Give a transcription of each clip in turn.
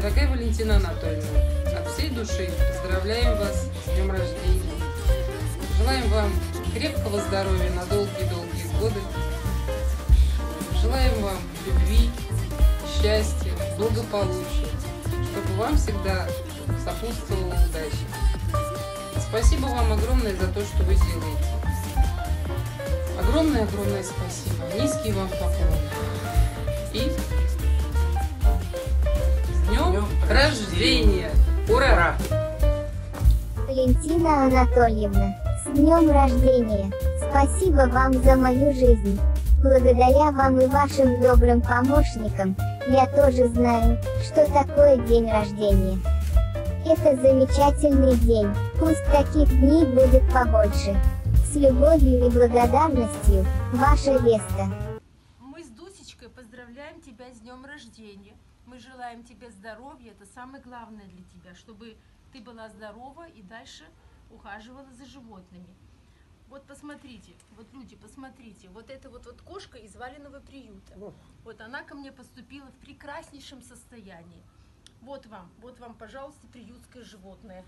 Дорогая Валентина Анатольевна, от всей души поздравляем вас с днем рождения. Желаем вам крепкого здоровья на долгие-долгие годы. Желаем вам любви, счастья, благополучия, чтобы вам всегда сопутствовала удача. Спасибо вам огромное за то, что вы делаете. Огромное-огромное спасибо. Низкий вам поклон. И с днем рождения! Ура! Валентина Анатольевна, с днем рождения! Спасибо вам за мою жизнь. Благодаря вам и вашим добрым помощникам, я тоже знаю, что такое день рождения. Это замечательный день, пусть таких дней будет побольше. С любовью и благодарностью, ваша Веста. Мы с Дусечкой поздравляем тебя с днем рождения. Мы желаем тебе здоровья, это самое главное для тебя, чтобы ты была здорова и дальше ухаживала за животными. Вот посмотрите, вот люди, посмотрите, вот эта вот кошка из Валеного приюта. Вот она ко мне поступила в прекраснейшем состоянии. Вот вам, пожалуйста, приютское животное.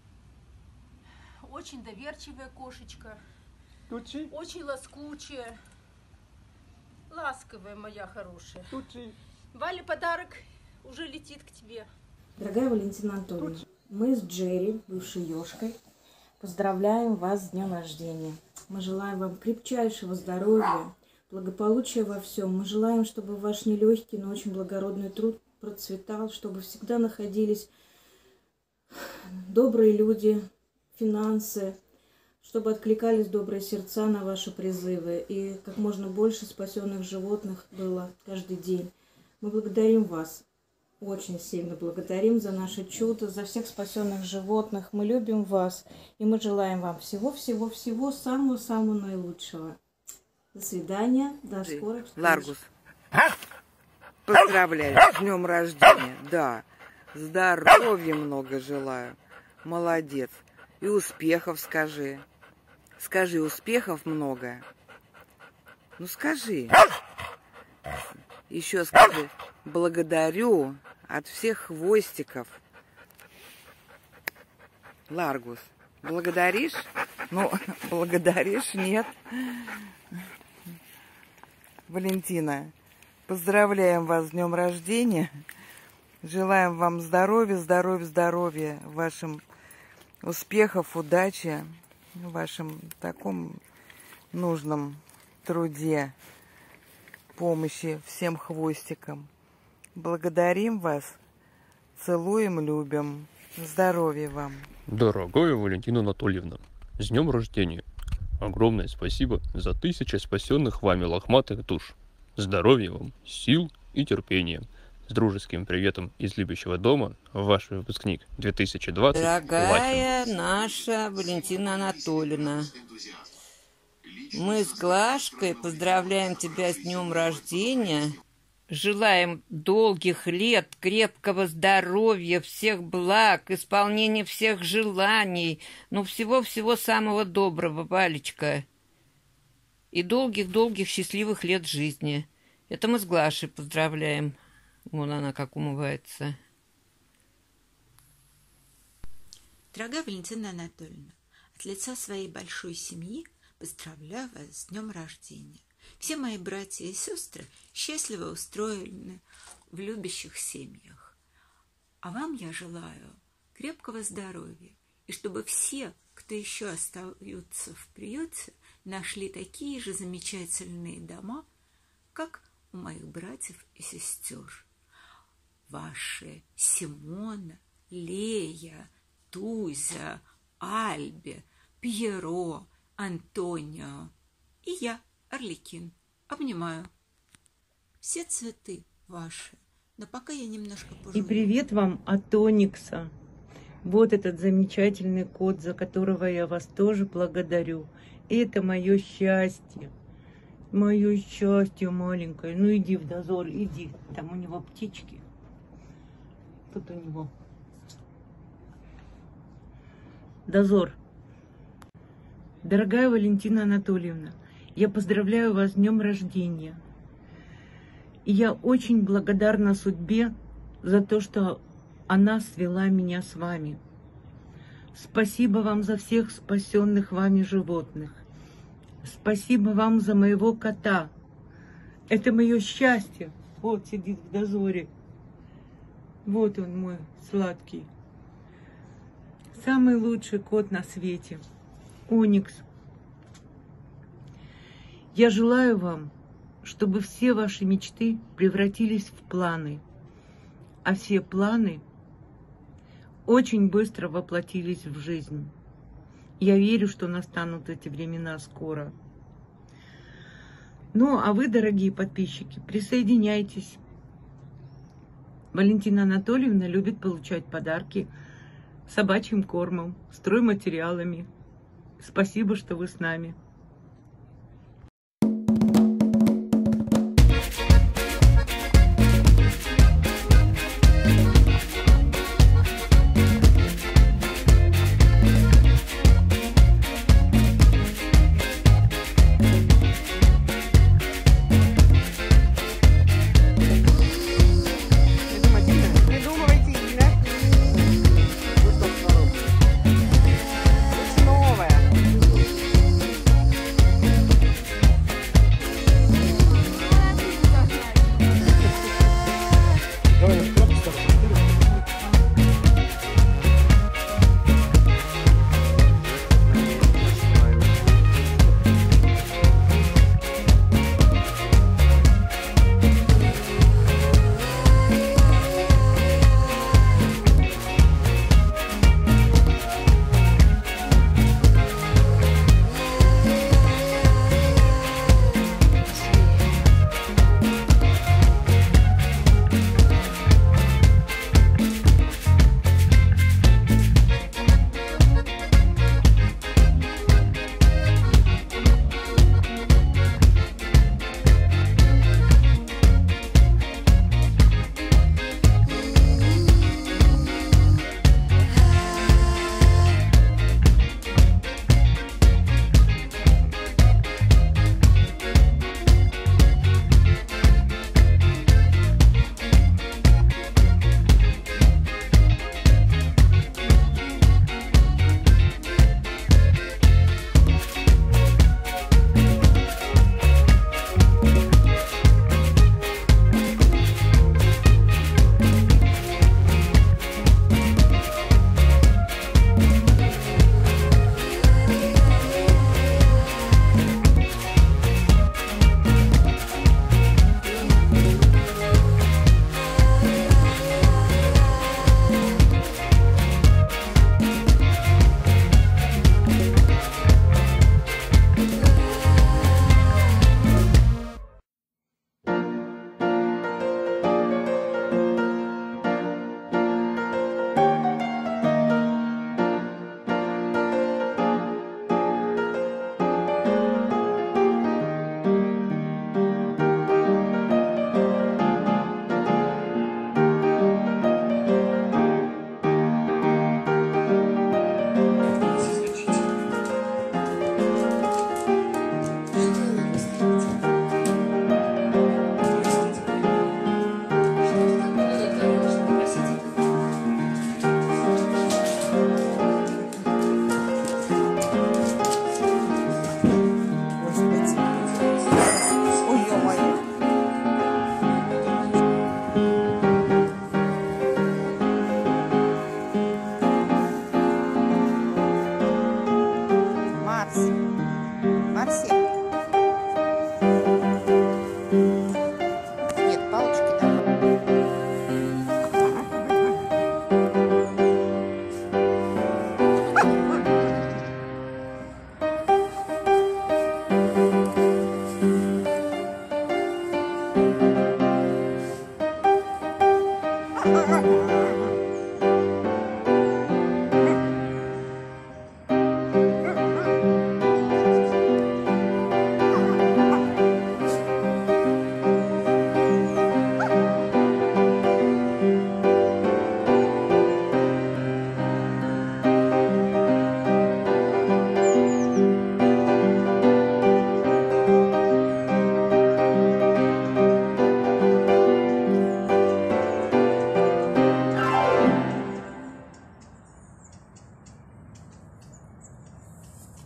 Очень доверчивая кошечка, очень ласкучая, ласковая моя хорошая. Валя, подарок уже летит к тебе. Дорогая Валентина Анатольевна, мы с Джерри, бывшей ёшкой, поздравляем вас с днем рождения. Мы желаем вам крепчайшего здоровья, благополучия во всем. Мы желаем, чтобы ваш нелегкий, но очень благородный труд процветал, чтобы всегда находились добрые люди, финансы, чтобы откликались добрые сердца на ваши призывы и как можно больше спасенных животных было каждый день. Мы благодарим вас, очень сильно благодарим за наше чудо, за всех спасенных животных. Мы любим вас и мы желаем вам всего-всего-всего самого-самого наилучшего. До свидания, до скорых встреч. Ларгус, поздравляю с днем рождения. Да, здоровья много желаю. Молодец. И успехов скажи. Скажи, успехов много. Ну скажи. Еще скажи, благодарю от всех хвостиков. Ларгус, благодаришь? Ну, благодаришь? Нет. Валентина, поздравляем вас с днем рождения. Желаем вам здоровья, здоровья, здоровья, вашим успехов, удачи, в вашем таком нужном труде, помощи всем хвостикам. Благодарим вас, целуем, любим. Здоровья вам. Дорогая Валентина Анатольевна, с днем рождения. Огромное спасибо за 1000 спасенных вами лохматых душ. Здоровья вам, сил и терпения. С дружеским приветом из любящего дома, ваш выпускник 2020. Дорогая Лахин. наша Валентина Анатольевна, мы с Глашкой поздравляем тебя с днем рождения. Желаем долгих лет, крепкого здоровья, всех благ, исполнения всех желаний. Ну, всего-всего самого доброго, Валечка. И долгих-долгих счастливых лет жизни. Это мы с Глашей поздравляем. Вон она как умывается. Дорогая Валентина Анатольевна, от лица своей большой семьи поздравляю вас с днем рождения. Все мои братья и сестры счастливо устроены в любящих семьях. А вам я желаю крепкого здоровья, и чтобы все, кто еще остаются в приюте, нашли такие же замечательные дома, как у моих братьев и сестер. Ваши Симона, Лея, Тузя, Альбе, Пьеро, Антонио и я, Орликин. Обнимаю. Все цветы ваши, но пока я немножко пожую. И привет вам от Оникса. Вот этот замечательный кот, за которого я вас тоже благодарю. Это мое счастье. Мое счастье маленькое. Ну иди в дозор, иди. Там у него птички. Тут у него дозор. Дорогая Валентина Анатольевна, я поздравляю вас с днем рождения. И я очень благодарна судьбе за то, что она свела меня с вами. Спасибо вам за всех спасенных вами животных. Спасибо вам за моего кота. Это мое счастье. Вот сидит в дозоре. Вот он мой сладкий. Самый лучший кот на свете. Оникс. Я желаю вам, чтобы все ваши мечты превратились в планы, а все планы очень быстро воплотились в жизнь. Я верю, что настанут эти времена скоро. Ну, а вы, дорогие подписчики, присоединяйтесь. Валентина Анатольевна любит получать подарки собачьим кормом, стройматериалами. Спасибо, что вы с нами.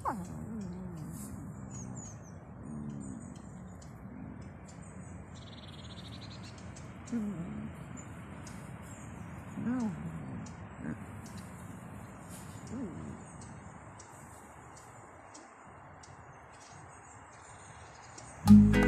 Mm-hmm.